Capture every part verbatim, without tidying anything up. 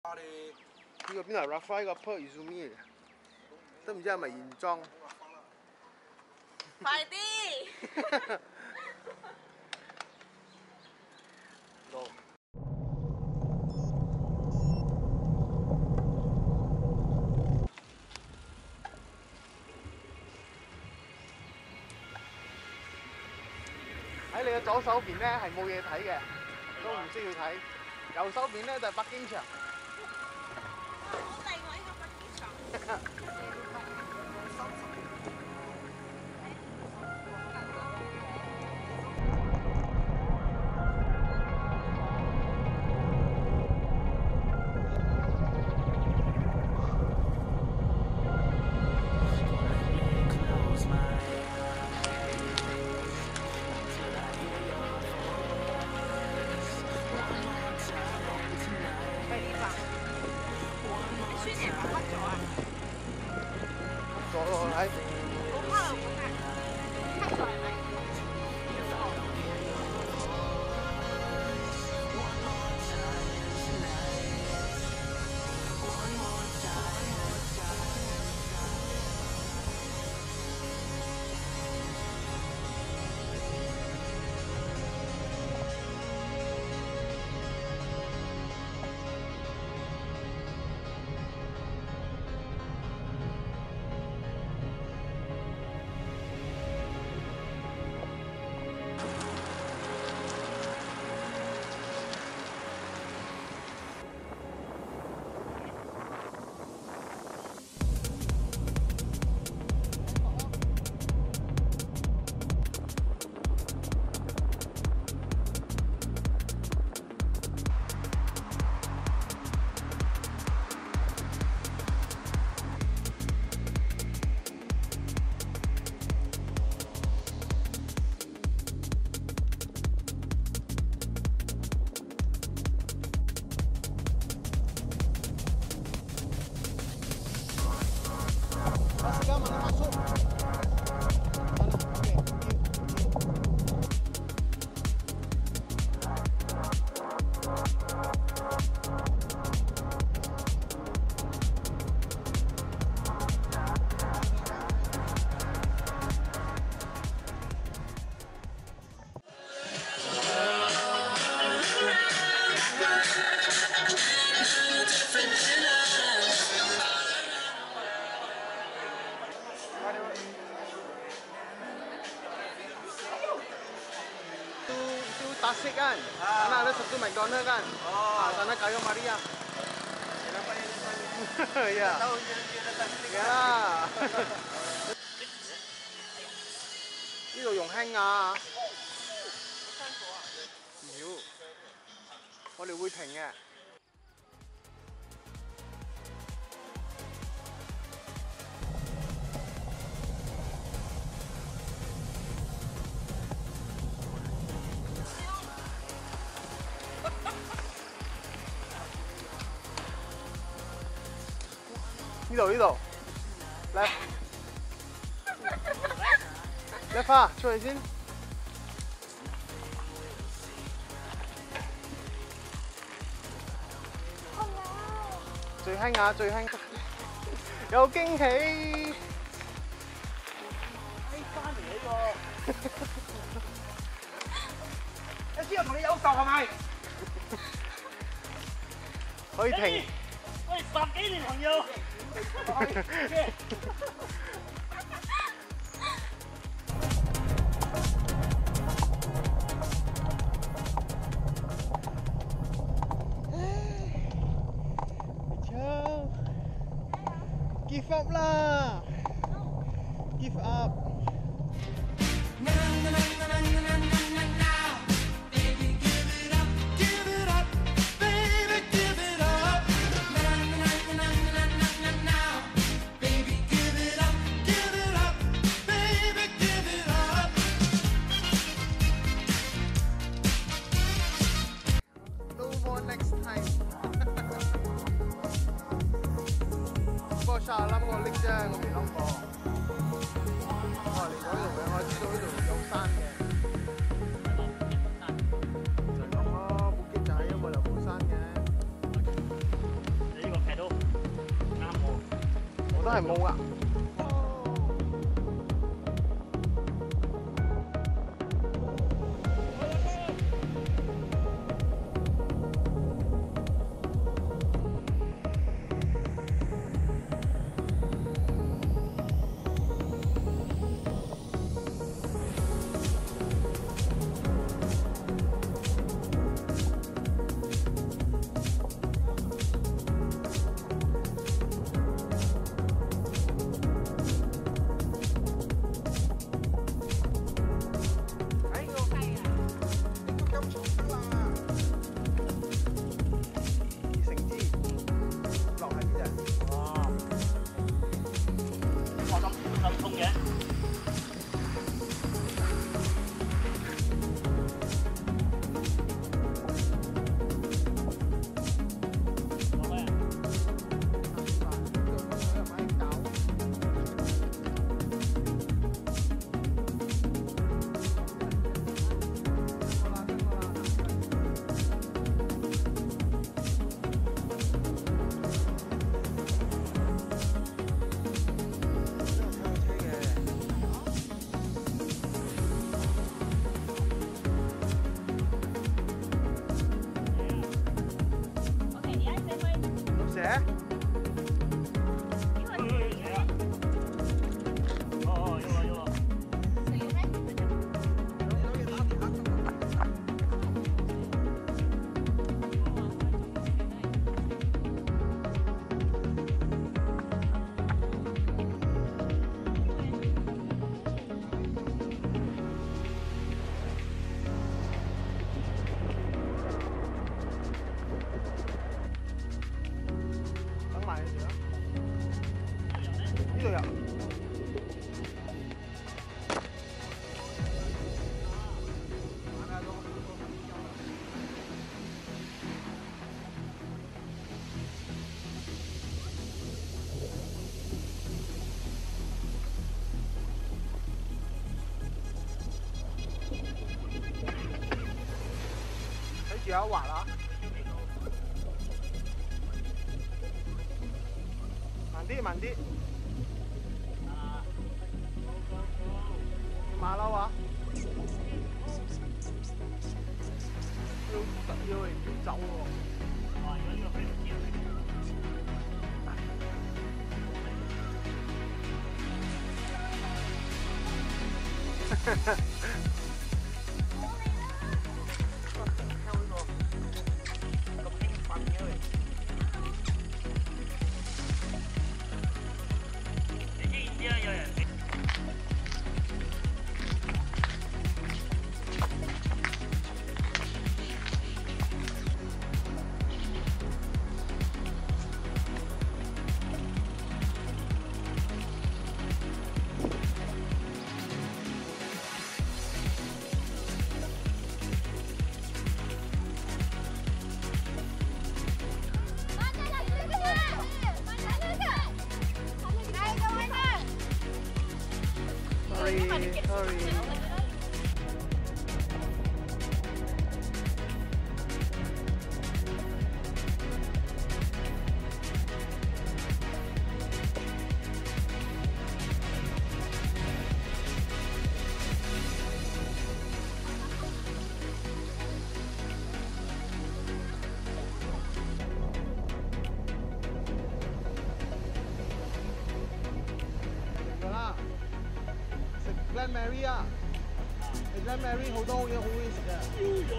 呢個邊度 Rafa 個 Per Izumi 嚟嘅，都唔知係咪原裝。 快啲！ 到。喺你嘅左手邊咧係冇嘢睇嘅，都唔需要睇。右手邊咧就係北京場。 好靚喎！呢個北京場。 咗咯，係。 好黑啊！好黑，黑咗係咪？ Tasik kan, ah. Karena ada satu McDonald kan, oh. Ah, sana kayu Maria. Kenapa yang di sana? Ya. Tahu dia datang sini kan? Ya. 呢度用輕啊！唔要，我哋會停嘅。呢度呢度，嚟 ，left 啊，出去先。最輕啊，最輕，有驚喜。 飛翻嚟呢個，你知我同你有仇係咪？ 可以停。 我哋十幾年朋友。 Give up 啦 ！Give up。No more next time 。不過Shah Alam我拎啫，我未諗過。我嚟咗呢度嘅，我知道呢度有山嘅。就係咁咯，冇機仔，因為又冇山嘅。 都係冇啊。住有滑啦，慢啲慢啲，馬騮啊！要要嚟要走喎。哈哈。Sorry. Glen Mary 啊 ，Glen Mary 好多好嘢好嘢食嘅。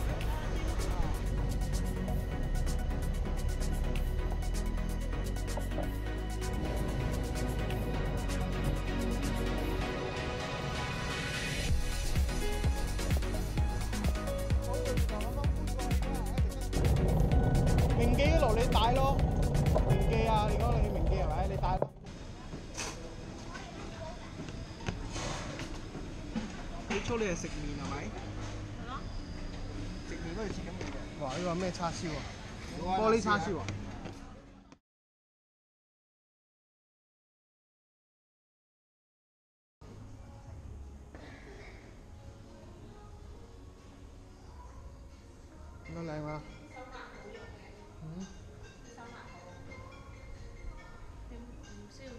明記嗰度你帶咯，明記啊，你講你去明記係咪？你帶。最初你係食麵係咪？係咯。食麵都係切緊麵嘅。哇！呢個咩叉燒啊？玻璃叉燒啊？點解靚啊？嗯。收納好用。嗯。你唔需要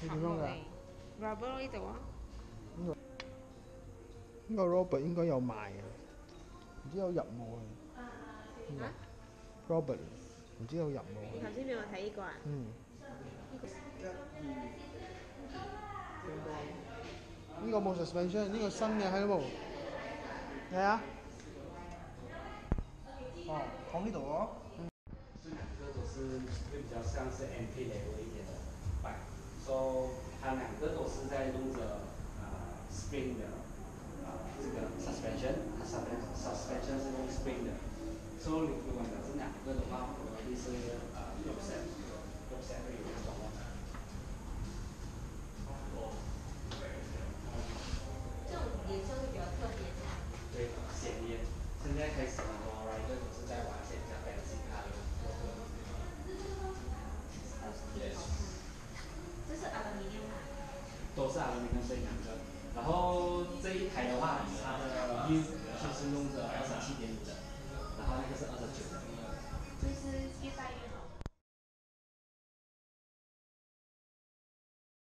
地方㗎。 rubber 呢度啊？ 呢個 Robert 應該有賣嘅，唔知有入冇啊？ 嚇 Robert 唔知有入冇？ 你頭先俾我睇呢個啊？ 嗯。呢個冇 suspension， 呢個新嘅喺度。係啊。 哦，放呢度哦。 这两个都是会比较像是 entry level 一点的 bike， so 它两个都是在用着呃 spring 的呃这个 suspension， 它 suspension suspension 是用 spring 的 ，so 你如果讲这两个的话，我们是呃 loop set loop set 会有一种。 这种颜色会比较特别是吗？ 对，鲜艳。现在开始很多 rider 都是在玩一些比较 fancy color。 这是 aluminium 啊？ 都是 aluminium 这两个。然后这一台的话，它的 U 就是用着二十七点五的，然后那个是二十九的。 这是越带越